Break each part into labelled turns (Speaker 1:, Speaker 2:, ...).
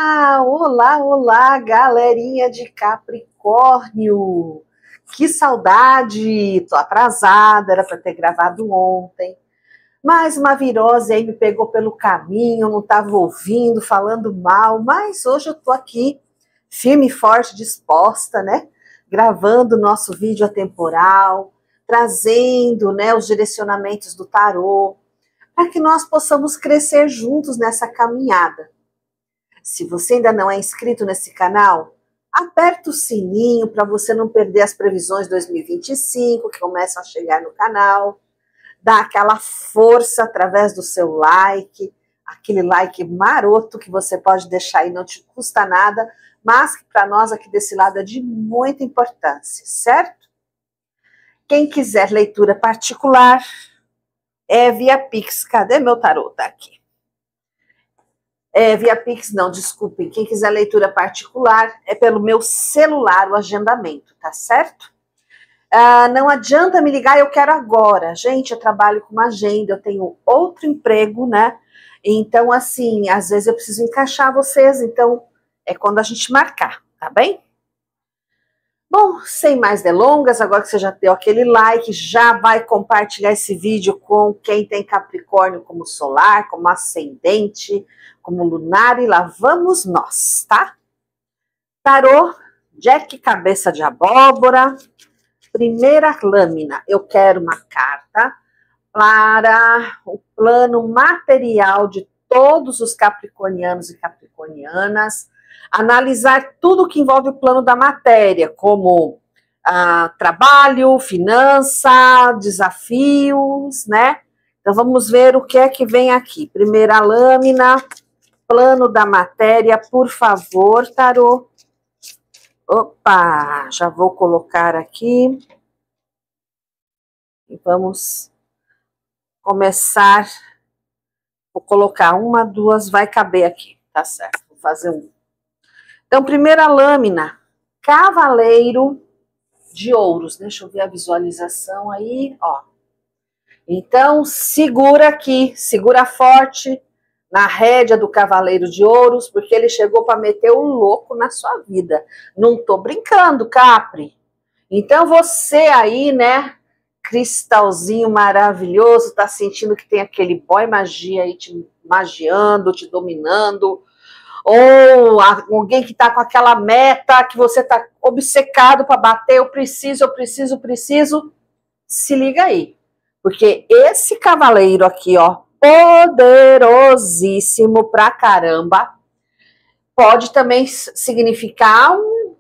Speaker 1: Olá, olá, olá, galerinha de Capricórnio. Que saudade, tô atrasada, era para ter gravado ontem. Mas uma virose aí me pegou pelo caminho, não estava ouvindo, falando mal, mas hoje eu tô aqui, firme e forte, disposta, né? Gravando o nosso vídeo atemporal, trazendo, né, os direcionamentos do tarô, para que nós possamos crescer juntos nessa caminhada. Se você ainda não é inscrito nesse canal, aperta o sininho para você não perder as previsões 2025 que começam a chegar no canal. Dá aquela força através do seu like, aquele like maroto que você pode deixar aí, não te custa nada, mas que para nós aqui desse lado é de muita importância, certo? Quem quiser leitura particular, é via Pix. Cadê meu tarô? Tá aqui. Via Pix, não, desculpem. Quem quiser leitura particular, é pelo meu celular o agendamento, tá certo? Não adianta me ligar, eu quero agora. Gente, eu trabalho com uma agenda, eu tenho outro emprego, né? Então, assim, às vezes eu preciso encaixar vocês, então é quando a gente marcar, tá bem? Bom, sem mais delongas, agora que você já deu aquele like, já vai compartilhar esse vídeo com quem tem Capricórnio como solar, como ascendente, como lunar, e lá vamos nós, tá? Tarô, Jack Cabeça de Abóbora, primeira lâmina. Eu quero uma carta para o plano material de todos os capricornianos e capricornianas, analisar tudo que envolve o plano da matéria, como trabalho, finança, desafios, né? Então vamos ver o que é que vem aqui. Primeira lâmina, plano da matéria, por favor, tarô. Opa, já vou colocar aqui. E vamos começar. Vou colocar uma, duas, vai caber aqui, tá certo? Vou fazer um. Então, primeira lâmina, Cavaleiro de Ouros. Deixa eu ver a visualização aí, ó. Então, segura aqui, segura forte na rédea do Cavaleiro de Ouros, porque ele chegou para meter o louco na sua vida. Não tô brincando, Capri. Então, você aí, né, cristalzinho maravilhoso, tá sentindo que tem aquele boy magia aí te magiando, te dominando, ou alguém que tá com aquela meta que você tá obcecado para bater, eu preciso, se liga aí, porque esse cavaleiro aqui, ó, poderosíssimo pra caramba, pode também significar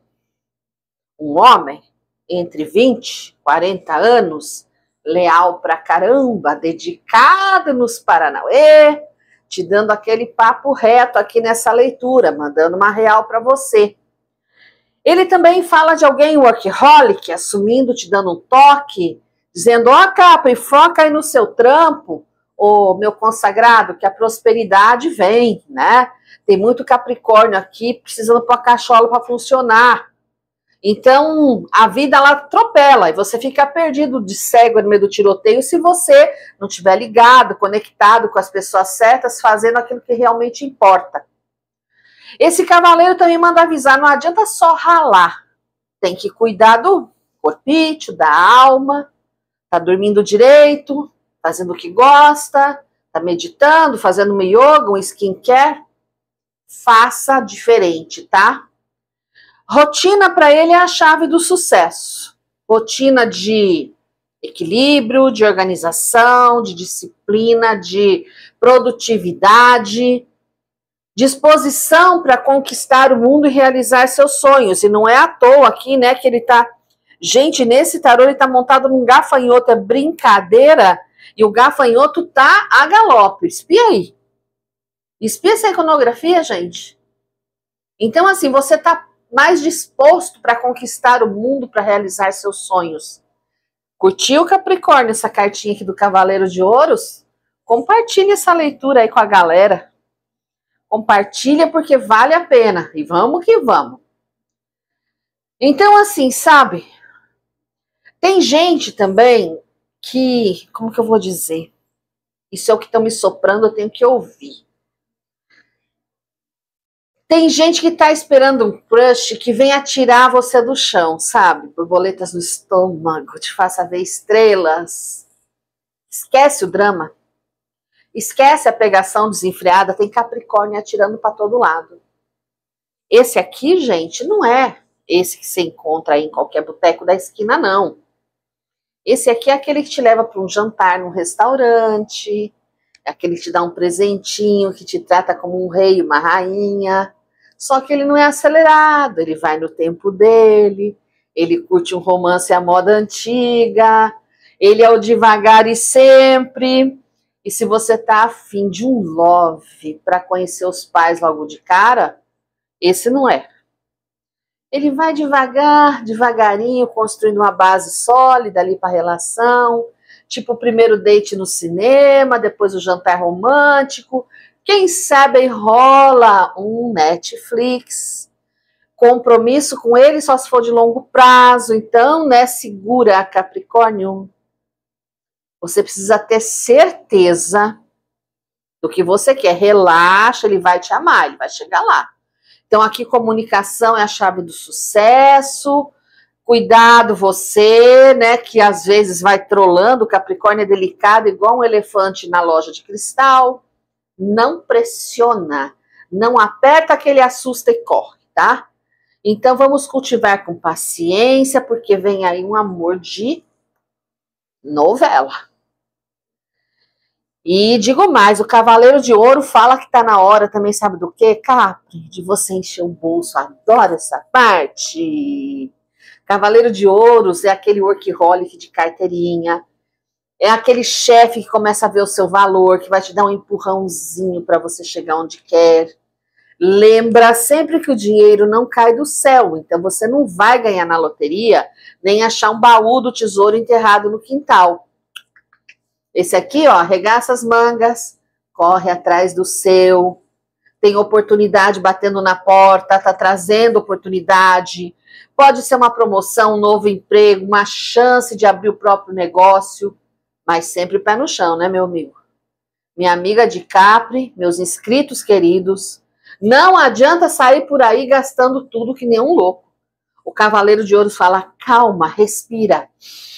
Speaker 1: um homem entre 20 e 40 anos, leal pra caramba, dedicado nos Paranauê, te dando aquele papo reto aqui nessa leitura, mandando uma real para você. Ele também fala de alguém workaholic, assumindo, te dando um toque, dizendo, ó, Capri, foca aí no seu trampo, ô meu consagrado, que a prosperidade vem, né? Tem muito Capricórnio aqui precisando pôr a cachola para funcionar. Então, a vida, ela atropela e você fica perdido de cego no meio do tiroteio se você não estiver ligado, conectado com as pessoas certas, fazendo aquilo que realmente importa. Esse cavaleiro também manda avisar, não adianta só ralar, tem que cuidar do corpício, da alma, tá dormindo direito, fazendo o que gosta, tá meditando, fazendo uma yoga, um skincare, faça diferente, tá? Rotina para ele é a chave do sucesso. Rotina de equilíbrio, de organização, de disciplina, de produtividade, disposição para conquistar o mundo e realizar seus sonhos. E não é à toa aqui, né, que ele tá... Gente, nesse tarô ele tá montado num gafanhoto, é brincadeira, e o gafanhoto tá a galope. Espia aí. Espia essa iconografia, gente. Então, assim, você tá mais disposto para conquistar o mundo, para realizar seus sonhos. Curtiu, Capricórnio, essa cartinha aqui do Cavaleiro de Ouros? Compartilhe essa leitura aí com a galera. Compartilha porque vale a pena. E vamos que vamos. Então, assim, sabe? Tem gente também que... Como que eu vou dizer? Isso é o que estão me soprando, eu tenho que ouvir. Tem gente que tá esperando um crush que venha tirar você do chão, sabe? Borboletas no estômago, te faça ver estrelas. Esquece o drama. Esquece a pegação desenfreada, tem Capricórnio atirando para todo lado. Esse aqui, gente, não é esse que você encontra aí em qualquer boteco da esquina, não. Esse aqui é aquele que te leva para um jantar num restaurante, é aquele que te dá um presentinho, que te trata como um rei, uma rainha. Só que ele não é acelerado, ele vai no tempo dele, ele curte um romance à moda antiga, ele é o devagar e sempre. E se você tá afim de um love para conhecer os pais logo de cara, esse não é. Ele vai devagar, devagarinho, construindo uma base sólida ali para a relação, tipo o primeiro date no cinema, depois o jantar romântico, quem sabe rola um Netflix. Compromisso com ele só se for de longo prazo, então, né, segura, Capricórnio. Você precisa ter certeza do que você quer. Relaxa, ele vai te amar, ele vai chegar lá. Então, aqui, comunicação é a chave do sucesso. Cuidado você, né, que às vezes vai trolando. O Capricórnio é delicado, igual um elefante na loja de cristal. Não pressiona, não aperta que ele assusta e corre, tá? Então, vamos cultivar com paciência, porque vem aí um amor de novela. E digo mais, o Cavaleiro de Ouro fala que tá na hora também, sabe do quê, Capri? De você encher o bolso, adoro essa parte. Cavaleiro de Ouros é aquele workaholic de carteirinha, é aquele chefe que começa a ver o seu valor, que vai te dar um empurrãozinho para você chegar onde quer. Lembra sempre que o dinheiro não cai do céu, então você não vai ganhar na loteria, nem achar um baú do tesouro enterrado no quintal. Esse aqui, ó, arregaça as mangas, corre atrás do seu, tem oportunidade batendo na porta, tá trazendo oportunidade, pode ser uma promoção, um novo emprego, uma chance de abrir o próprio negócio, mas sempre pé no chão, né, meu amigo? Minha amiga de Capri, meus inscritos queridos, não adianta sair por aí gastando tudo que nem um louco. O Cavaleiro de Ouros fala, calma, respira.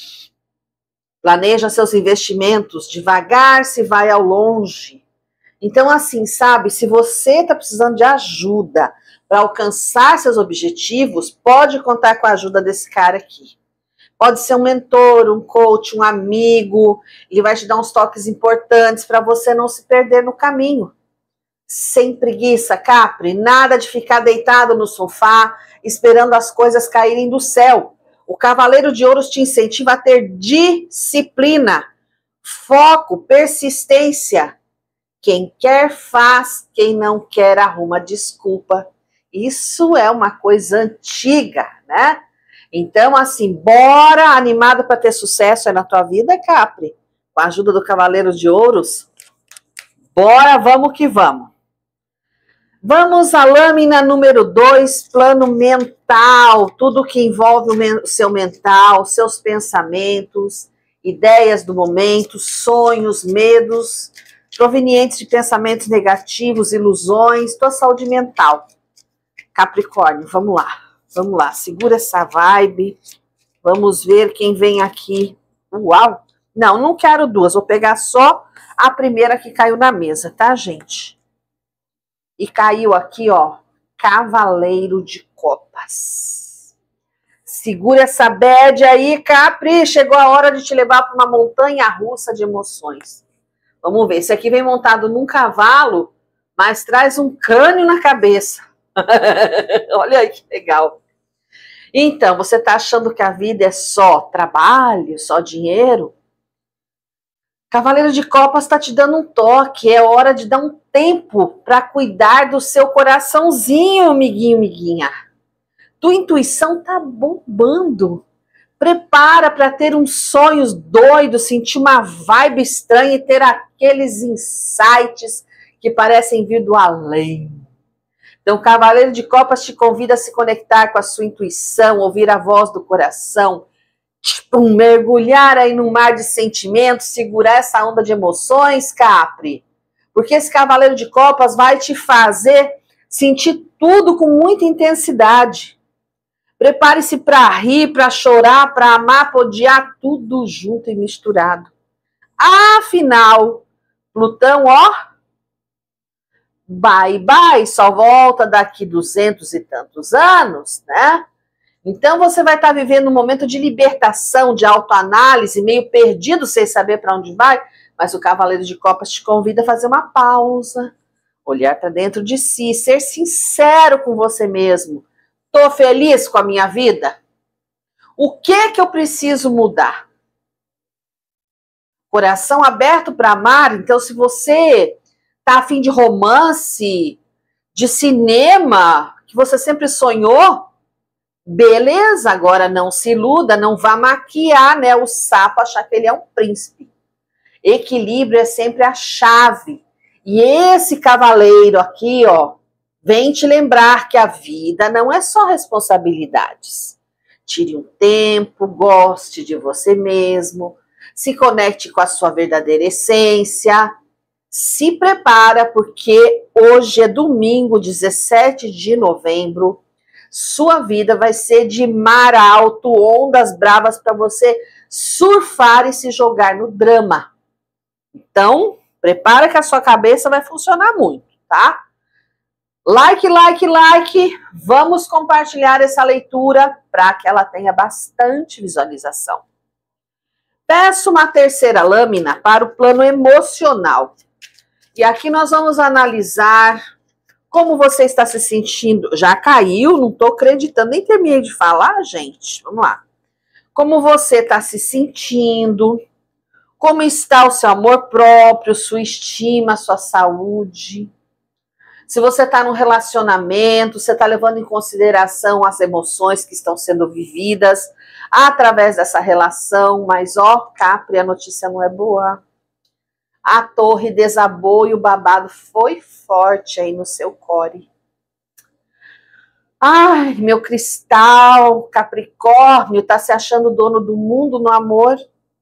Speaker 1: Planeja seus investimentos, devagar se vai ao longe. Então, assim, sabe, se você está precisando de ajuda para alcançar seus objetivos, pode contar com a ajuda desse cara aqui. Pode ser um mentor, um coach, um amigo, ele vai te dar uns toques importantes para você não se perder no caminho. Sem preguiça, Capri, nada de ficar deitado no sofá, esperando as coisas caírem do céu. O Cavaleiro de Ouros te incentiva a ter disciplina, foco, persistência. Quem quer faz, quem não quer arruma desculpa. Isso é uma coisa antiga, né? Então, assim, bora animado para ter sucesso aí na tua vida, Capri. Com a ajuda do Cavaleiro de Ouros, bora, vamos que vamos. Vamos à lâmina número 2, plano mental, tudo que envolve o seu mental, seus pensamentos, ideias do momento, sonhos, medos, provenientes de pensamentos negativos, ilusões, tua saúde mental. Capricórnio, vamos lá, segura essa vibe, vamos ver quem vem aqui. Uau! Não quero duas, vou pegar só a primeira que caiu na mesa, tá, gente? E caiu aqui, ó, Cavaleiro de Copas. Segura essa bad aí, Capri. Chegou a hora de te levar para uma montanha russa de emoções. Vamos ver. Esse aqui vem montado num cavalo, mas traz um crânio na cabeça. Olha aí que legal. Então, você tá achando que a vida é só trabalho, só dinheiro? Cavaleiro de Copas está te dando um toque, é hora de dar um tempo para cuidar do seu coraçãozinho, amiguinho, amiguinha. Tua intuição tá bombando. Prepara para ter uns sonhos doidos, sentir uma vibe estranha e ter aqueles insights que parecem vir do além. Então, o Cavaleiro de Copas te convida a se conectar com a sua intuição, ouvir a voz do coração, tipo, mergulhar aí num mar de sentimentos, segurar essa onda de emoções, Capri. Porque esse Cavaleiro de Copas vai te fazer sentir tudo com muita intensidade. Prepare-se para rir, para chorar, para amar, para odiar, tudo junto e misturado. Afinal, Plutão, ó, bye, bye, só volta daqui 200 e tantos anos, né? Então você vai estar vivendo um momento de libertação, de autoanálise, meio perdido sem saber para onde vai, mas o Cavaleiro de Copas te convida a fazer uma pausa, olhar para dentro de si, ser sincero com você mesmo. Tô feliz com a minha vida? O que eu preciso mudar? Coração aberto para amar. Então, se você tá a fim de romance, de cinema, que você sempre sonhou, beleza, agora não se iluda, não vá maquiar, né, o sapo, achar que ele é um príncipe. Equilíbrio é sempre a chave. E esse cavaleiro aqui, ó, vem te lembrar que a vida não é só responsabilidades. Tire um tempo, goste de você mesmo, se conecte com a sua verdadeira essência, se prepara porque hoje é domingo, 17 de novembro, sua vida vai ser de mar alto, ondas bravas para você surfar e se jogar no drama. Então, prepara que a sua cabeça vai funcionar muito, tá? Like, like, like. Vamos compartilhar essa leitura para que ela tenha bastante visualização. Peço uma terceira lâmina para o plano emocional. E aqui nós vamos analisar como você está se sentindo. Já caiu, não estou acreditando, nem terminei de falar, gente. Vamos lá. Como você está se sentindo, como está o seu amor próprio, sua estima, sua saúde. Se você está num relacionamento, você está levando em consideração as emoções que estão sendo vividas através dessa relação. Mas, ó, Capri, a notícia não é boa. A torre desabou e o babado foi forte aí no seu core. Ai, meu cristal, Capricórnio, tá se achando dono do mundo no amor?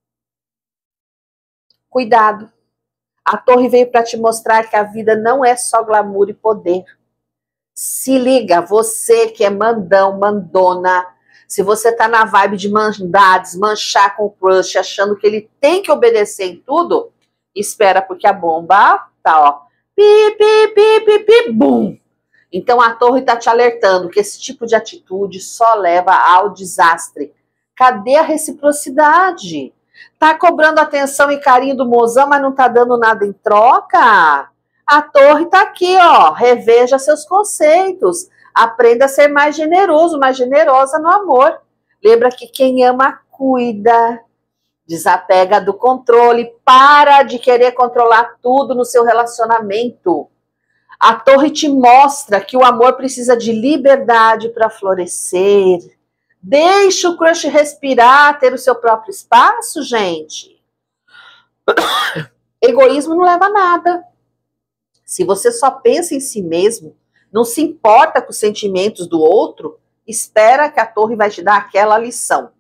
Speaker 1: Cuidado. A torre veio para te mostrar que a vida não é só glamour e poder. Se liga, você que é mandão, mandona, se você tá na vibe de mandar, desmanchar com o crush, achando que ele tem que obedecer em tudo, espera, porque a bomba tá, ó, pi, pi, pi, pi, pi, bum. Então a torre tá te alertando que esse tipo de atitude só leva ao desastre. Cadê a reciprocidade? Tá cobrando atenção e carinho do mozão, mas não tá dando nada em troca? A torre tá aqui, ó, reveja seus conceitos. Aprenda a ser mais generoso, mais generosa no amor. Lembra que quem ama, cuida. Desapega do controle, para de querer controlar tudo no seu relacionamento. A torre te mostra que o amor precisa de liberdade para florescer. Deixe o crush respirar, ter o seu próprio espaço, gente. Egoísmo não leva a nada. Se você só pensa em si mesmo, não se importa com os sentimentos do outro, espera que a torre vai te dar aquela lição.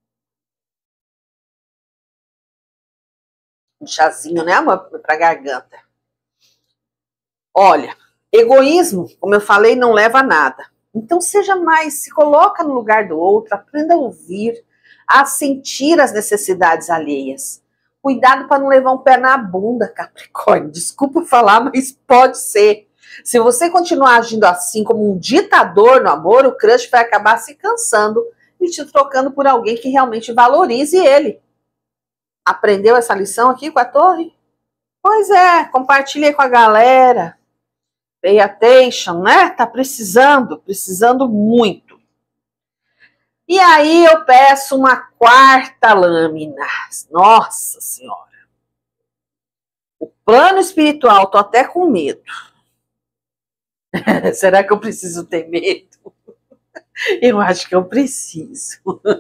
Speaker 1: Um chazinho, né, amor, pra garganta. Olha, egoísmo, como eu falei, não leva a nada. Então seja mais, se coloca no lugar do outro, aprenda a ouvir, a sentir as necessidades alheias. Cuidado para não levar um pé na bunda, Capricórnio. Desculpa falar, mas pode ser. Se você continuar agindo assim como um ditador no amor, o crush vai acabar se cansando e te trocando por alguém que realmente valorize ele. Aprendeu essa lição aqui com a torre? Pois é, compartilhe com a galera. Pay attention, né? Tá precisando muito. E aí eu peço uma quarta lâmina. Nossa Senhora. O plano espiritual, tô até com medo. Será que eu preciso ter medo? Eu acho que eu preciso.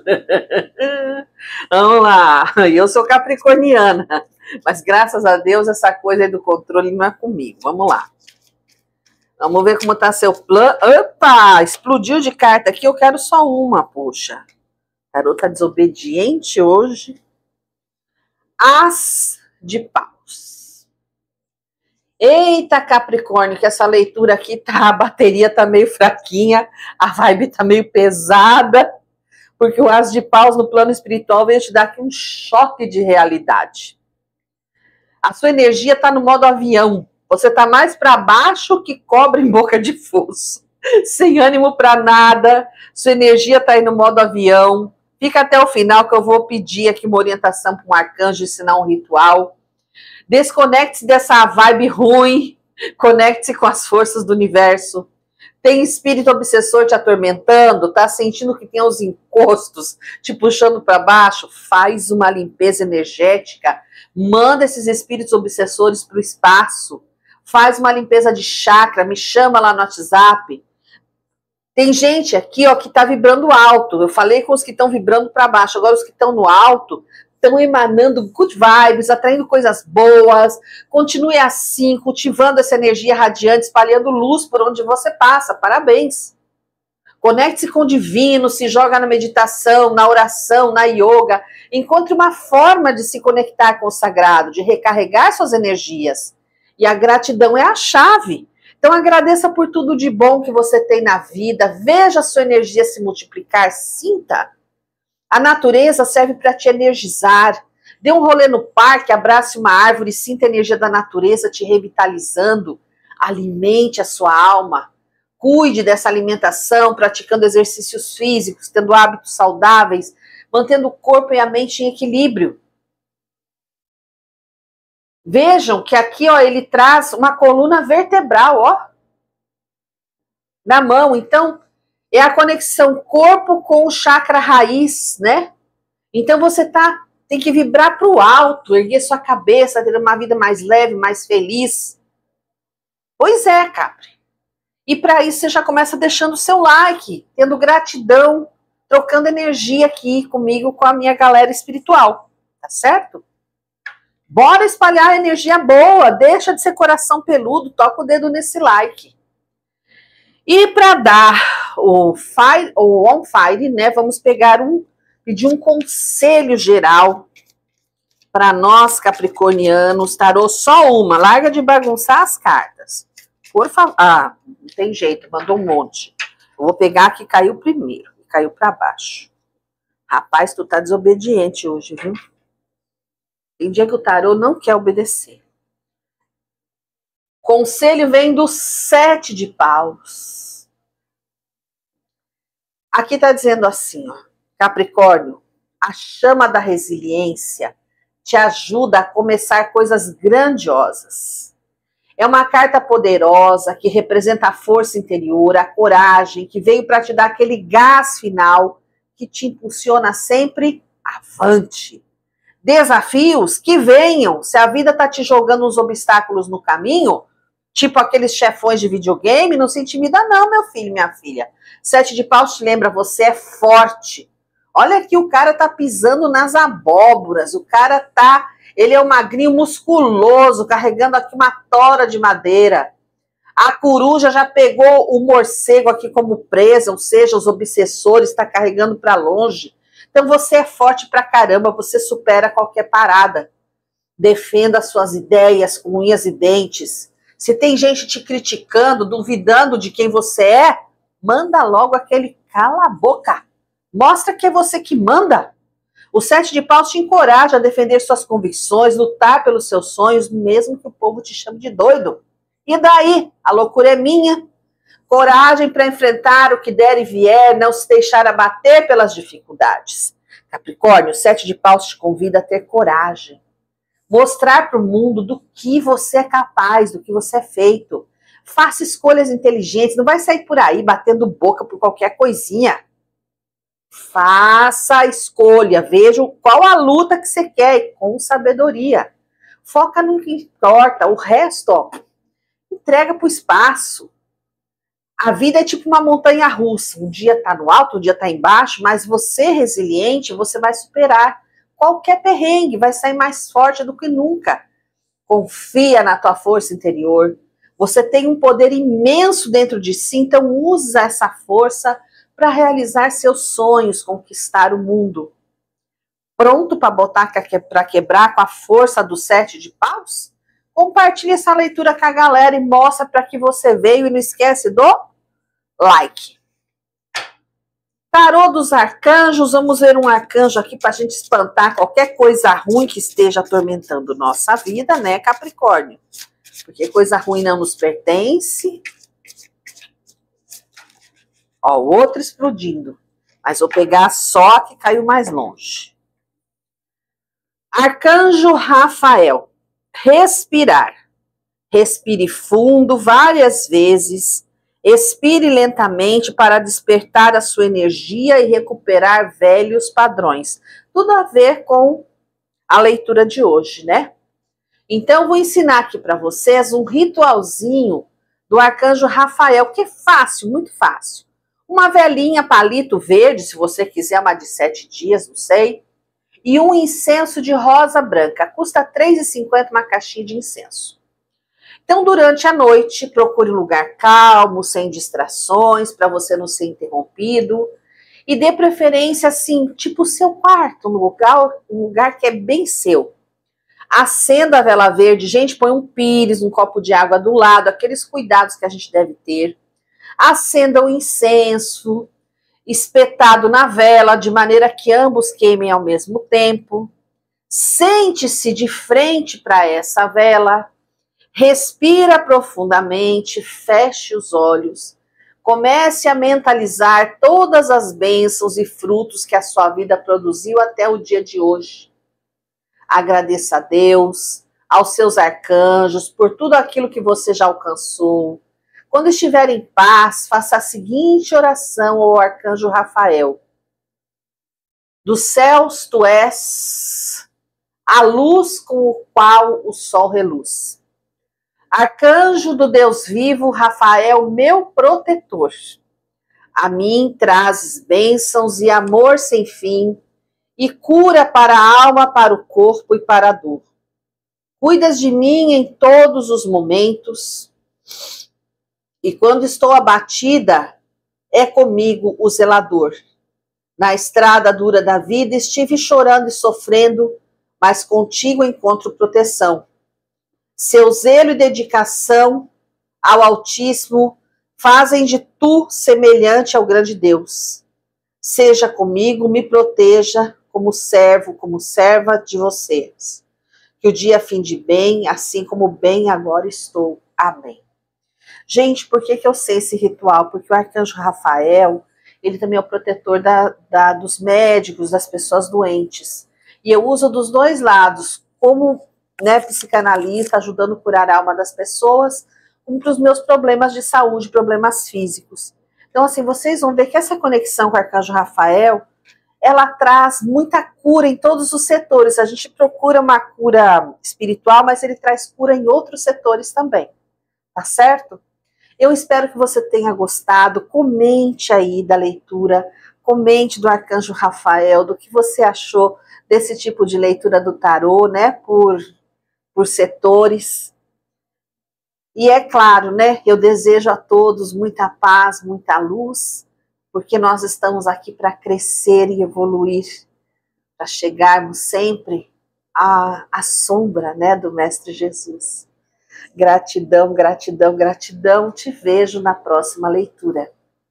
Speaker 1: Vamos lá. Eu sou capricorniana, mas graças a Deus essa coisa aí do controle não é comigo. Vamos lá. Vamos ver como está seu plano. Opa! Explodiu de carta aqui. Eu quero só uma, poxa. Garota desobediente hoje. As de paus. Eita, Capricórnio, que essa leitura aqui tá, a bateria tá meio fraquinha, a vibe tá meio pesada, porque o As de Paus no plano espiritual veio te dar aqui um choque de realidade. A sua energia tá no modo avião, você tá mais para baixo que cobra em boca de fosso, sem ânimo para nada, sua energia tá aí no modo avião. Fica até o final que eu vou pedir aqui uma orientação para um arcanjo, ensinar um ritual. Desconecte-se dessa vibe ruim, conecte-se com as forças do universo. Tem espírito obsessor te atormentando, tá sentindo que tem os encostos te puxando para baixo? Faz uma limpeza energética, manda esses espíritos obsessores para o espaço, faz uma limpeza de chakra, me chama lá no WhatsApp. Tem gente aqui, ó, que tá vibrando alto. Eu falei com os que estão vibrando para baixo, agora os que estão no alto estão emanando good vibes, atraindo coisas boas. Continue assim, cultivando essa energia radiante, espalhando luz por onde você passa. Parabéns. Conecte-se com o divino, se joga na meditação, na oração, na yoga. Encontre uma forma de se conectar com o sagrado, de recarregar suas energias. E a gratidão é a chave. Então agradeça por tudo de bom que você tem na vida, veja a sua energia se multiplicar, sinta. A natureza serve para te energizar. Dê um rolê no parque, abrace uma árvore, sinta a energia da natureza te revitalizando. Alimente a sua alma. Cuide dessa alimentação, praticando exercícios físicos, tendo hábitos saudáveis, mantendo o corpo e a mente em equilíbrio. Vejam que aqui, ó, ele traz uma coluna vertebral, ó, na mão. Então, é a conexão corpo com o chakra raiz, né? Então, você tem que vibrar para o alto, erguer sua cabeça, ter uma vida mais leve, mais feliz. Pois é, Capri. E para isso, você já começa deixando o seu like, tendo gratidão, trocando energia aqui comigo, com a minha galera espiritual. Tá certo? Bora espalhar energia boa, deixa de ser coração peludo, toca o dedo nesse like. E para dar o on fire, né, vamos pedir um conselho geral para nós capricornianos, tarô só uma, larga de bagunçar as cartas. Por favor, não tem jeito, mandou um monte. Eu vou pegar a que caiu primeiro, que caiu para baixo. Rapaz, tu tá desobediente hoje, viu? Tem dia que o tarô não quer obedecer. Conselho vem do 7 de paus. Aqui tá dizendo assim, ó, Capricórnio, a chama da resiliência te ajuda a começar coisas grandiosas. É uma carta poderosa que representa a força interior, a coragem, que veio para te dar aquele gás final que te impulsiona sempre avante. Desafios que venham. Se a vida tá te jogando uns obstáculos no caminho, tipo aqueles chefões de videogame, não se intimida não, meu filho, minha filha. 7 de paus te lembra, você é forte. Olha aqui, o cara tá pisando nas abóboras, ele é um magrinho musculoso, carregando aqui uma tora de madeira. A coruja já pegou o morcego aqui como presa, ou seja, os obsessores, está carregando para longe. Então você é forte pra caramba, você supera qualquer parada. Defenda as suas ideias com unhas e dentes. Se tem gente te criticando, duvidando de quem você é, manda logo aquele cala a boca. Mostra que é você que manda. O 7 de paus te encoraja a defender suas convicções, lutar pelos seus sonhos, mesmo que o povo te chame de doido. E daí? A loucura é minha. Coragem para enfrentar o que der e vier, não se deixar abater pelas dificuldades. Capricórnio, o 7 de paus te convida a ter coragem. Mostrar para o mundo do que você é capaz, do que você é feito. Faça escolhas inteligentes, não vai sair por aí batendo boca por qualquer coisinha. Faça a escolha, veja qual a luta que você quer, com sabedoria. Foca no que importa, o resto, ó, entrega para o espaço. A vida é tipo uma montanha russa, um dia tá no alto, um dia tá embaixo, mas você resiliente, você vai superar qualquer perrengue, vai sair mais forte do que nunca. Confia na tua força interior, você tem um poder imenso dentro de si, então usa essa força para realizar seus sonhos, conquistar o mundo. Pronto para botar para quebrar com a força do 7 de paus? compartilhe essa leitura com a galera e mostra para que você veio e não esquece do like. Tarô dos arcanjos, vamos ver um arcanjo aqui para a gente espantar qualquer coisa ruim que esteja atormentando nossa vida, né, Capricórnio? Porque coisa ruim não nos pertence. Ó, o outro explodindo. Mas vou pegar só que caiu mais longe. Arcanjo Rafael. Respirar. Respire fundo várias vezes. Expire lentamente para despertar a sua energia e recuperar velhos padrões. Tudo a ver com a leitura de hoje, né? Então, vou ensinar aqui para vocês um ritualzinho do Arcanjo Rafael, que é fácil, muito fácil. Uma velinha palito verde, se você quiser, uma de 7 dias, não sei. E um incenso de rosa branca. Custa R$ 3,50 uma caixinha de incenso. Então, durante a noite, procure um lugar calmo, sem distrações, para você não ser interrompido. E dê preferência, assim, tipo o seu quarto, um lugar que é bem seu. Acenda a vela verde, gente, põe um pires, um copo de água do lado, aqueles cuidados que a gente deve ter. Acenda o incenso, espetado na vela, de maneira que ambos queimem ao mesmo tempo. Sente-se de frente para essa vela. Respira profundamente, feche os olhos, comece a mentalizar todas as bênçãos e frutos que a sua vida produziu até o dia de hoje. Agradeça a Deus, aos seus arcanjos, por tudo aquilo que você já alcançou. Quando estiver em paz, faça a seguinte oração ao Arcanjo Rafael. Dos céus tu és a luz com o qual o sol reluz. Arcanjo do Deus vivo, Rafael, meu protetor. A mim trazes bênçãos e amor sem fim, e cura para a alma, para o corpo e para a dor. Cuidas de mim em todos os momentos, e quando estou abatida, é comigo o zelador. Na estrada dura da vida estive chorando e sofrendo, mas contigo encontro proteção. Seu zelo e dedicação ao Altíssimo fazem de tu semelhante ao grande Deus. Seja comigo, me proteja como servo, como serva de vocês. Que o dia finde bem, assim como bem agora estou. Amém. Gente, por que eu sei esse ritual? Porque o Arcanjo Rafael, ele também é o protetor dos médicos, das pessoas doentes. E eu uso dos dois lados, como psicanalista, ajudando a curar a alma das pessoas, como para os meus problemas de saúde, problemas físicos. Então, assim, vocês vão ver que essa conexão com o Arcanjo Rafael, ela traz muita cura em todos os setores. A gente procura uma cura espiritual, mas ele traz cura em outros setores também. Tá certo? Eu espero que você tenha gostado. Comente aí da leitura, comente do Arcanjo Rafael, do que você achou desse tipo de leitura do tarô, né, por setores. E é claro, né, eu desejo a todos muita paz, muita luz, porque nós estamos aqui para crescer e evoluir, para chegarmos sempre à sombra, né, do Mestre Jesus. Gratidão, gratidão, gratidão. Te vejo na próxima leitura.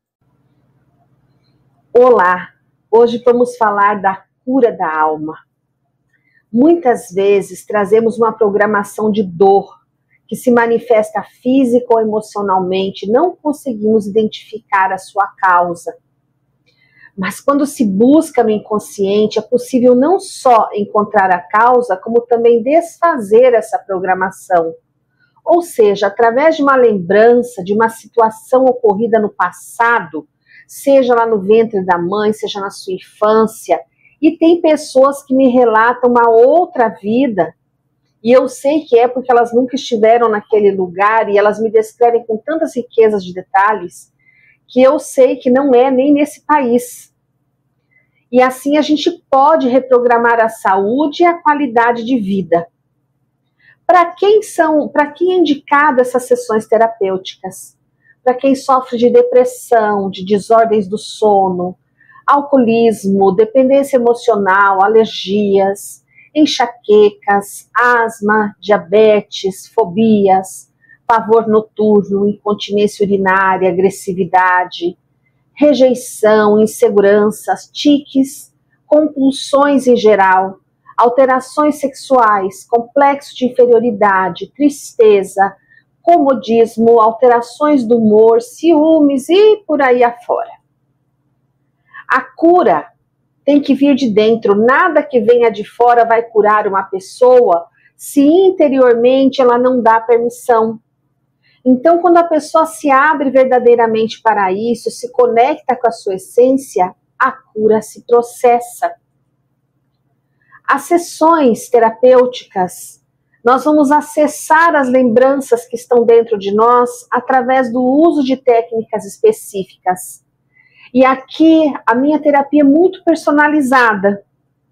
Speaker 1: Olá, hoje vamos falar da cura da alma. Muitas vezes trazemos uma programação de dor que se manifesta física ou emocionalmente, não conseguimos identificar a sua causa. Mas quando se busca no inconsciente, é possível não só encontrar a causa, como também desfazer essa programação. Ou seja, através de uma lembrança, de uma situação ocorrida no passado, seja lá no ventre da mãe, seja na sua infância, e tem pessoas que me relatam uma outra vida, e eu sei que é porque elas nunca estiveram naquele lugar, e elas me descrevem com tantas riquezas de detalhes, que eu sei que não é nem nesse país. E assim a gente pode reprogramar a saúde e a qualidade de vida. Para quem é indicado essas sessões terapêuticas? Para quem sofre de depressão, de desordens do sono, alcoolismo, dependência emocional, alergias, enxaquecas, asma, diabetes, fobias, pavor noturno, incontinência urinária, agressividade, rejeição, inseguranças, tiques, compulsões em geral, alterações sexuais, complexo de inferioridade, tristeza, comodismo, alterações do humor, ciúmes e por aí afora. A cura tem que vir de dentro, nada que venha de fora vai curar uma pessoa se interiormente ela não dá permissão. Então, quando a pessoa se abre verdadeiramente para isso, se conecta com a sua essência, a cura se processa. As sessões terapêuticas, nós vamos acessar as lembranças que estão dentro de nós através do uso de técnicas específicas. E aqui a minha terapia é muito personalizada.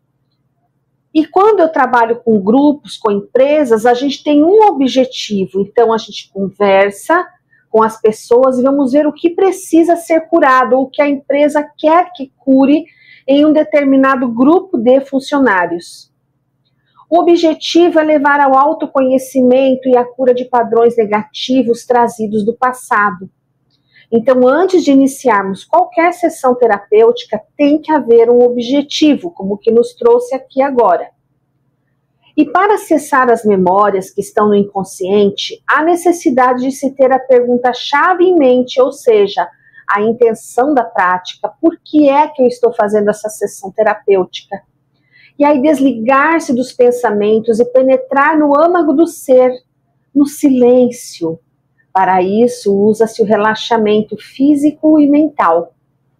Speaker 1: E quando eu trabalho com grupos, com empresas, a gente tem um objetivo. Então a gente conversa com as pessoas e vamos ver o que precisa ser curado, ou o que a empresa quer que cure em um determinado grupo de funcionários. O objetivo é levar ao autoconhecimento e à cura de padrões negativos trazidos do passado. Então, antes de iniciarmos qualquer sessão terapêutica, tem que haver um objetivo, como o que nos trouxe aqui agora. E para acessar as memórias que estão no inconsciente, há necessidade de se ter a pergunta-chave em mente, ou seja, a intenção da prática. Por que é que eu estou fazendo essa sessão terapêutica? E aí desligar-se dos pensamentos e penetrar no âmago do ser, no silêncio. Para isso, usa-se o relaxamento físico e mental.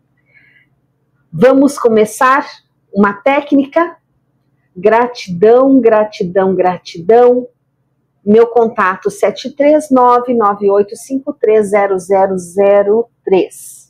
Speaker 1: Vamos começar uma técnica? Gratidão, gratidão, gratidão. Meu contato 739-9853-0003.